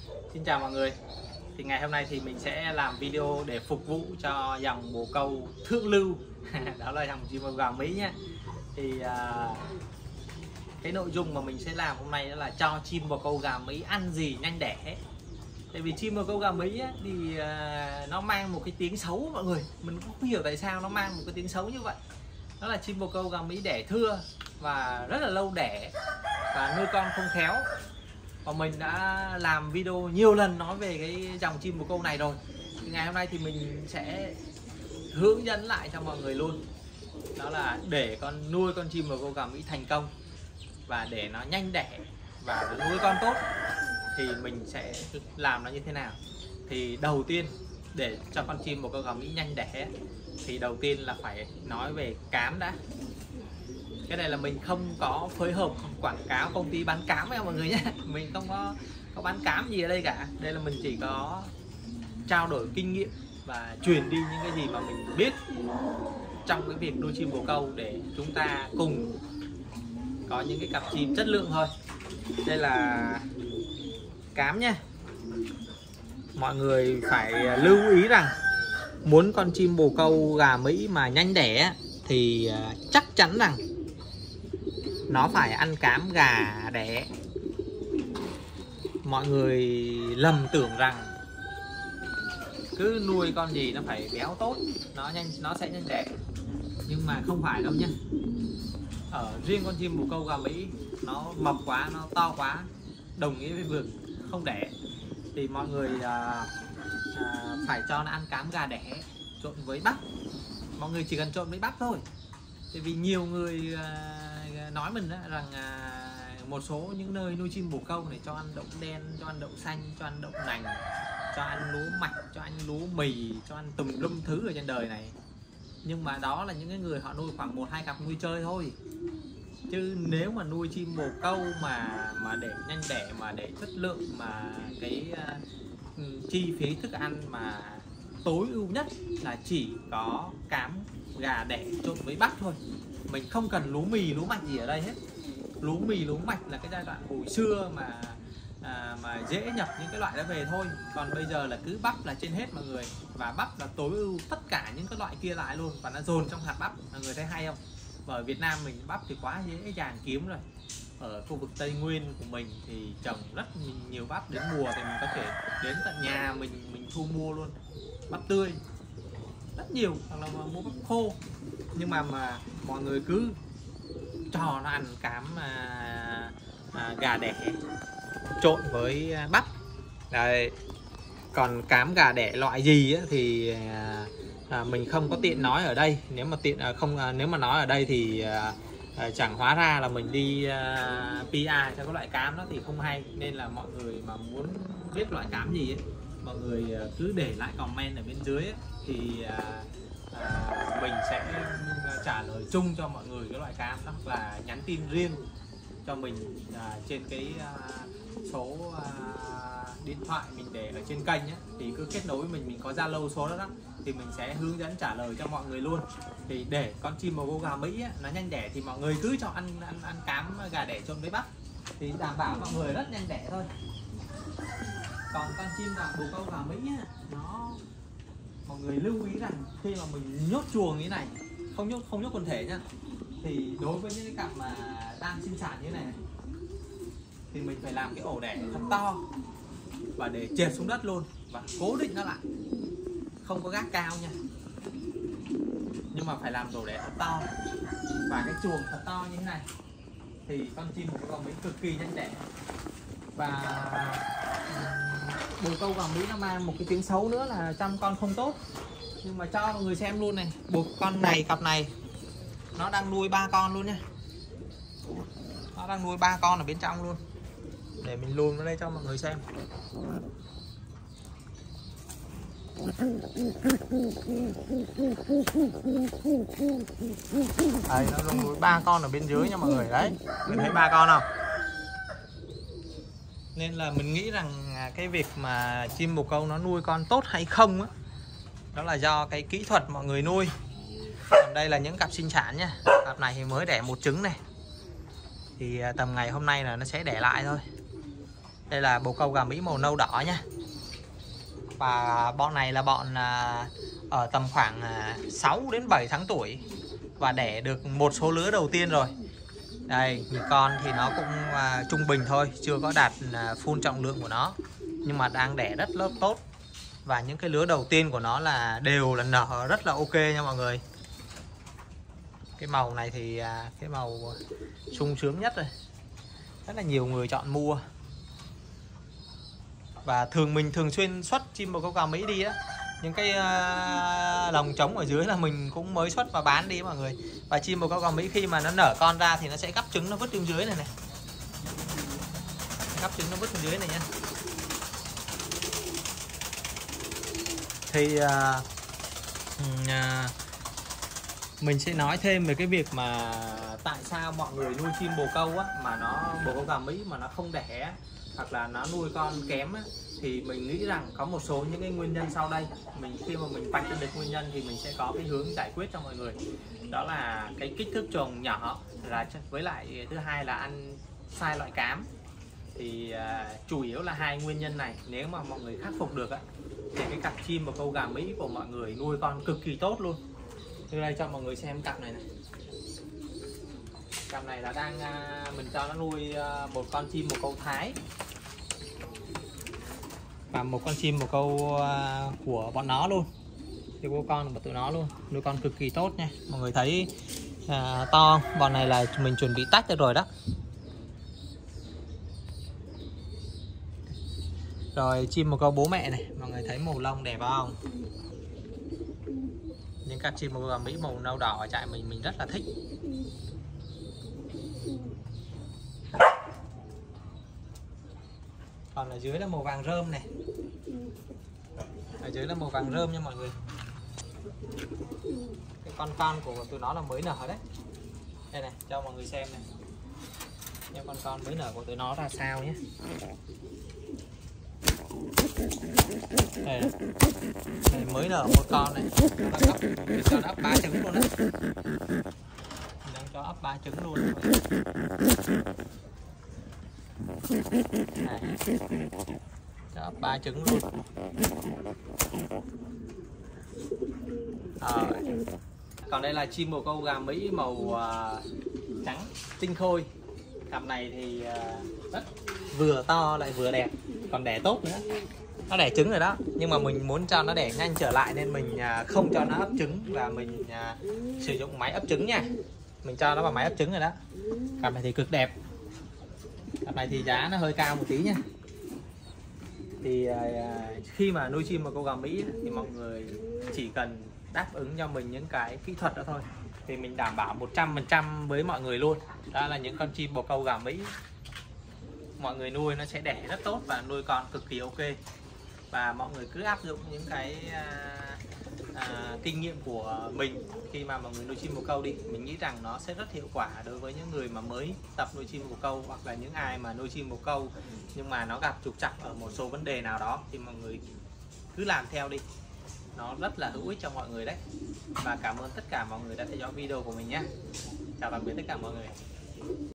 Xin chào mọi người. Thì ngày hôm nay thì mình sẽ làm video để phục vụ cho dòng bồ câu thượng lưu đó là dòng chim bồ gà Mỹ nhé. Thì cái nội dung mà mình sẽ làm hôm nay đó là cho chim bồ câu gà Mỹ ăn gì nhanh đẻ. Tại vì chim bồ câu gà Mỹ ấy, thì nó mang một cái tiếng xấu mọi người. Mình cũng không hiểu tại sao nó mang một cái tiếng xấu như vậy. Đó là chim bồ câu gà Mỹ đẻ thưa và rất là lâu đẻ và nuôi con không khéo. Và mình đã làm video nhiều lần nói về cái dòng chim bồ câu này rồi. Thì ngày hôm nay thì mình sẽ hướng dẫn lại cho mọi người luôn. Đó là để nuôi con chim bồ câu gà Mỹ thành công và để nó nhanh đẻ và nó nuôi con tốt thì mình sẽ làm nó như thế nào. Thì đầu tiên để cho con chim bồ câu gà Mỹ nhanh đẻ thì đầu tiên là phải nói về cám đã. Cái này là mình không có phối hợp quảng cáo công ty bán cám với mọi người nhé. Mình không có bán cám gì ở đây cả. Đây là mình chỉ có trao đổi kinh nghiệm và truyền đi những cái gì mà mình biết trong cái việc nuôi chim bồ câu để chúng ta cùng có những cái cặp chim chất lượng thôi. Đây là cám nha. Mọi người phải lưu ý rằng muốn con chim bồ câu gà Mỹ mà nhanh đẻ thì chắc chắn rằng nó phải ăn cám gà đẻ. Mọi người lầm tưởng rằng cứ nuôi con gì nó phải béo tốt, nó sẽ nhanh đẻ, nhưng mà không phải đâu nhé. Ở riêng con chim bồ câu gà Mỹ nó mập quá, nó to quá đồng nghĩa với việc không đẻ. Thì mọi người phải cho nó ăn cám gà đẻ trộn với bắp. Mọi người chỉ cần trộn với bắp thôi. Tại vì nhiều người nói mình rằng một số những nơi nuôi chim bồ câu này cho ăn đậu đen, cho ăn đậu xanh, cho ăn đậu nành, cho ăn lúa mạch, cho ăn lúa mì, cho ăn tùm lum thứ ở trên đời này. Nhưng mà đó là những cái người họ nuôi khoảng 1-2 cặp nuôi chơi thôi. Chứ nếu mà nuôi chim bồ câu mà để nhanh đẻ, mà để chất lượng, mà cái chi phí thức ăn mà tối ưu nhất là chỉ có cám gà đẻ trộn với bắp thôi. Mình không cần lúa mì, lúa mạch gì ở đây hết. Lúa mì, lúa mạch là cái giai đoạn hồi xưa mà dễ nhập những cái loại đó về thôi. Còn bây giờ là cứ bắp là trên hết mọi người. Và bắp là tối ưu tất cả những cái loại kia lại luôn. Và nó dồn trong hạt bắp. Mọi người thấy hay không? Và ở Việt Nam mình bắp thì quá dễ dàng kiếm rồi. Ở khu vực Tây Nguyên của mình thì trồng rất nhiều bắp. Đến mùa thì mình có thể đến tận nhà mình thu mua luôn. Bắp tươi rất nhiều, hoặc là mua bắp khô. Nhưng mà mọi người cứ cho nó ăn cám gà đẻ trộn với bắp. Đấy. Còn cám gà đẻ loại gì á, thì mình không có tiện nói ở đây. Nếu mà nói ở đây thì chẳng hóa ra là mình đi PR cho cái loại cám đó thì không hay. Nên là mọi người mà muốn biết loại cám gì ấy, mọi người cứ để lại comment ở bên dưới ấy, thì mình sẽ trả lời chung cho mọi người cái loại cám đó, hoặc là nhắn tin riêng cho mình trên cái số điện thoại mình để ở trên kênh ấy, thì cứ kết nối với mình có Zalo số đó, thì mình sẽ hướng dẫn trả lời cho mọi người luôn. Thì để con chim bồ câu gà Mỹ ấy, nó nhanh đẻ thì mọi người cứ cho ăn cám gà đẻ trộn với bắp thì đảm bảo mọi người rất nhanh đẻ thôi. Còn con chim bồ câu gà Mỹ ấy, mọi người lưu ý rằng khi mà mình nhốt chuồng như thế này, không nhốt quần thể nhá, thì đối với những cái cặp mà đang sinh sản như thế này thì mình phải làm cái ổ đẻ thật to và để trệt xuống đất luôn và cố định nó lại, không có gác cao nha, nhưng mà phải làm ổ đẻ thật to và cái chuồng thật to như thế này thì con chim bồ câu gà Mỹ cực kỳ nhanh đẻ. Và bồ câu gà Mỹ nó mang một cái tiếng xấu nữa là chăm con không tốt. Nhưng mà cho mọi người xem luôn này, con này, cặp này nó đang nuôi 3 con luôn nha. Nó đang nuôi 3 con ở bên trong luôn. Để mình lùn vào đây cho mọi người xem. Đây, nó đang nuôi 3 con ở bên dưới nha mọi người. Đấy, mình thấy 3 con không? Nên là mình nghĩ rằng cái việc mà chim bồ câu nó nuôi con tốt hay không á, đó là do cái kỹ thuật mọi người nuôi. Còn đây là những cặp sinh sản nha. Cặp này thì mới đẻ một trứng này. Thì tầm ngày hôm nay là nó sẽ đẻ lại thôi. Đây là bồ câu gà Mỹ màu nâu đỏ nhá. Và bọn này là bọn ở tầm khoảng 6 đến 7 tháng tuổi và đẻ được một số lứa đầu tiên rồi. Đây, những con thì nó cũng trung bình thôi, chưa có đạt full trọng lượng của nó, nhưng mà đang đẻ rất là tốt. Và những cái lứa đầu tiên của nó là đều là nở rất là ok nha mọi người. Cái màu này thì cái màu sung sướng nhất rồi, rất là nhiều người chọn mua. Và mình thường xuyên xuất chim bồ câu gà Mỹ đi á, những cái lồng trống ở dưới là mình cũng mới xuất và bán đi mọi người. Và chim bồ câu gà Mỹ khi mà nó nở con ra thì nó sẽ gắp trứng, nó vứt xuống dưới này này, gắp trứng nó vứt xuống dưới này nha. Thì mình sẽ nói thêm về cái việc mà tại sao mọi người nuôi chim bồ câu á, mà bồ câu gà Mỹ mà nó không đẻ hoặc là nó nuôi con kém á, thì mình nghĩ rằng có một số những cái nguyên nhân sau đây. Khi mà mình vạch ra được nguyên nhân thì mình sẽ có cái hướng giải quyết cho mọi người. Đó là cái kích thước chuồng nhỏ, với lại thứ hai là ăn sai loại cám. Thì chủ yếu là hai nguyên nhân này, nếu mà mọi người khắc phục được á, thì cái cặp chim bồ câu gà Mỹ của mọi người nuôi con cực kỳ tốt luôn. Từ đây cho mọi người xem cặp này này. Cặp này là đang mình cho nó nuôi một con chim bồ câu Thái và một con chim bồ câu của bọn nó luôn, thì bố con của tụi nó luôn, nuôi con cực kỳ tốt nha. Mọi người thấy to, bọn này là mình chuẩn bị tách được rồi đó. Rồi chim bồ câu bố mẹ này, mọi người thấy màu lông đẹp không? Những cặp chim bồ câu gà Mỹ màu nâu đỏ ở trại mình rất là thích. Còn ở dưới là màu vàng rơm này, ở dưới là màu vàng rơm nha mọi người. Cái con của tụi nó là mới nở đấy. Đây này, cho mọi người xem này, những con mới nở của tụi nó ra sao nhé. Đây, đây mới nở một con này, nó cho nó ấp 3 trứng luôn đấy, đang cho ấp 3 trứng luôn. Này, cho ấp 3 trứng luôn. Còn đây là chim bồ câu gà Mỹ màu trắng tinh khôi. Cặp này thì rất vừa to lại vừa đẹp, còn đẻ tốt nữa. Nó đẻ trứng rồi đó, nhưng mà mình muốn cho nó đẻ nhanh trở lại nên mình không cho nó ấp trứng, và mình sử dụng máy ấp trứng nha. Mình cho nó vào máy ấp trứng rồi đó. Cặp này thì cực đẹp. Cặp này thì giá nó hơi cao một tí nha. Thì khi mà nuôi chim bồ câu gà Mỹ thì mọi người chỉ cần đáp ứng cho mình những cái kỹ thuật đó thôi, thì mình đảm bảo 100% với mọi người luôn. Đó là những con chim bồ câu gà Mỹ mọi người nuôi nó sẽ đẻ rất tốt và nuôi con cực kỳ ok. Và mọi người cứ áp dụng những cái kinh nghiệm của mình khi mà mọi người nuôi chim bồ câu đi, mình nghĩ rằng nó sẽ rất hiệu quả đối với những người mà mới tập nuôi chim bồ câu, hoặc là những ai mà nuôi chim bồ câu nhưng mà nó gặp trục trặc ở một số vấn đề nào đó, thì mọi người cứ làm theo đi, nó rất là hữu ích cho mọi người đấy. Và cảm ơn tất cả mọi người đã theo dõi video của mình nhé. Chào tạm biệt tất cả mọi người.